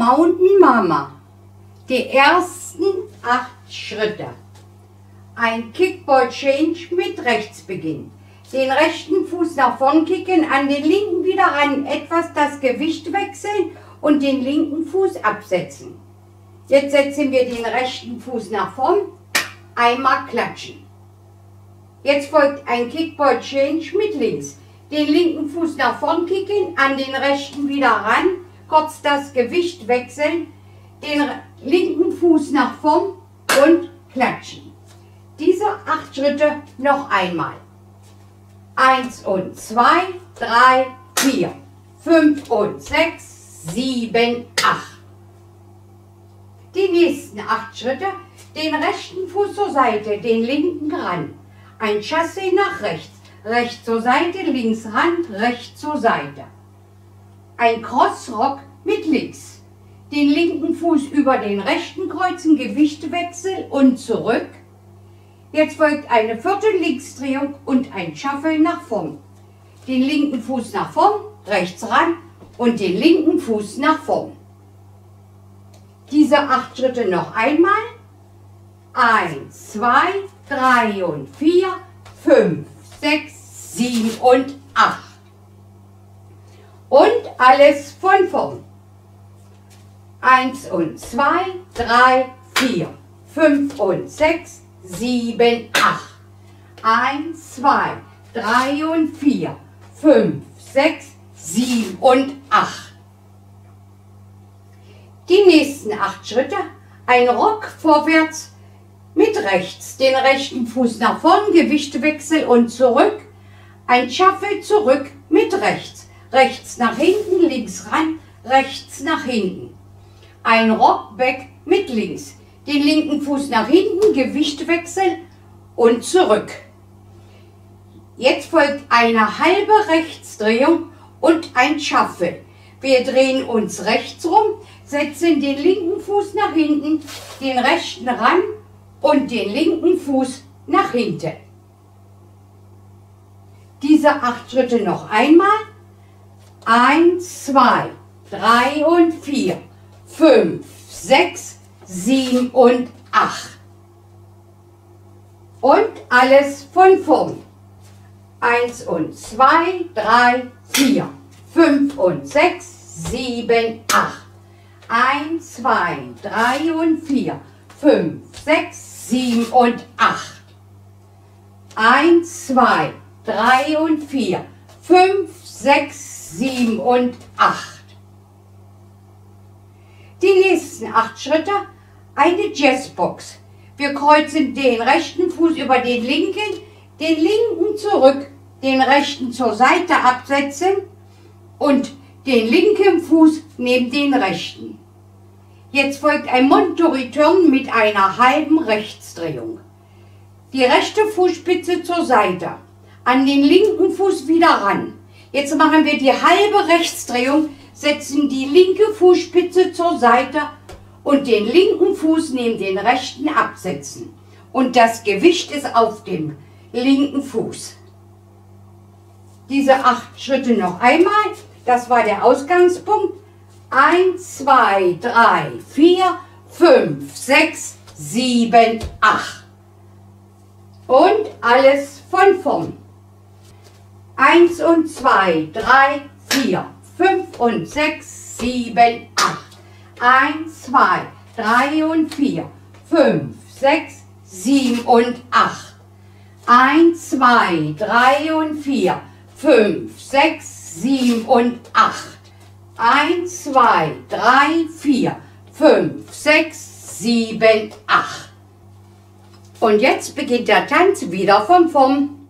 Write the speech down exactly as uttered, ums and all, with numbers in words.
Mountain Mama. Die ersten acht Schritte. Ein Kickball Change mit Rechtsbeginn. Den rechten Fuß nach vorn kicken, an den linken wieder ran, etwas das Gewicht wechseln und den linken Fuß absetzen. Jetzt setzen wir den rechten Fuß nach vorn, einmal klatschen. Jetzt folgt ein Kickball Change mit links. Den linken Fuß nach vorn kicken, an den rechten wieder ran, kurz das Gewicht wechseln, den linken Fuß nach vorn und klatschen. Diese acht Schritte noch einmal. Eins und zwei, drei, vier, fünf und sechs, sieben, acht. Die nächsten acht Schritte, den rechten Fuß zur Seite, den linken ran. Ein Chassé nach rechts, rechts zur Seite, links ran, rechts zur Seite. Ein Crossrock mit links. Den linken Fuß über den rechten kreuzen, Gewichtwechsel und zurück. Jetzt folgt eine Viertel-Linksdrehung und ein Shuffle nach vorn. Den linken Fuß nach vorn, rechts ran und den linken Fuß nach vorn. Diese acht Schritte noch einmal. Eins, zwei, drei und vier, fünf, sechs, sieben und acht. Und alles von vorn. Eins und zwei, drei, vier, fünf und sechs, sieben, acht. Eins, zwei, drei und vier, fünf, sechs, sieben und acht. Die nächsten acht Schritte, ein Rock vorwärts mit rechts, den rechten Fuß nach vorn, Gewichtwechsel und zurück, ein Shuffle zurück mit rechts, rechts nach hinten, links ran, rechts nach hinten. Ein Rockback mit links, den linken Fuß nach hinten, Gewichtwechsel und zurück. Jetzt folgt eine halbe Rechtsdrehung und ein Shuffle. Wir drehen uns rechts rum, setzen den linken Fuß nach hinten, den rechten ran und den linken Fuß nach hinten. Diese acht Schritte noch einmal. Eins, zwei, drei und vier, fünf, sechs, sieben und acht. Und alles von vorn. Eins und zwei, drei, vier, fünf und sechs, sieben, acht. Eins, zwei, drei und vier, fünf, sechs, sieben und acht. Eins, zwei, drei und vier, fünf, sechs, sieben und acht. Die nächsten acht Schritte, eine Jazzbox. Wir kreuzen den rechten Fuß über den linken, den linken zurück, den rechten zur Seite absetzen und den linken Fuß neben den rechten. Jetzt folgt ein Monto-Return mit einer halben Rechtsdrehung. Die rechte Fußspitze zur Seite, an den linken Fuß wieder ran. Jetzt machen wir die halbe Rechtsdrehung, setzen die linke Fußspitze zur Seite und den linken Fuß neben den rechten absetzen. Und das Gewicht ist auf dem linken Fuß. Diese acht Schritte noch einmal, das war der Ausgangspunkt. Eins, zwei, drei, vier, fünf, sechs, sieben, acht. Und alles von vorn. Eins und zwei, drei, vier, fünf und sechs, sieben, acht. Eins, zwei, drei und vier, fünf, sechs, sieben und acht. Eins, zwei, drei und vier, fünf, sechs, sieben und acht. Eins, zwei, drei, vier, fünf, sechs, sieben, acht. Und jetzt beginnt der Tanz wieder von vorn.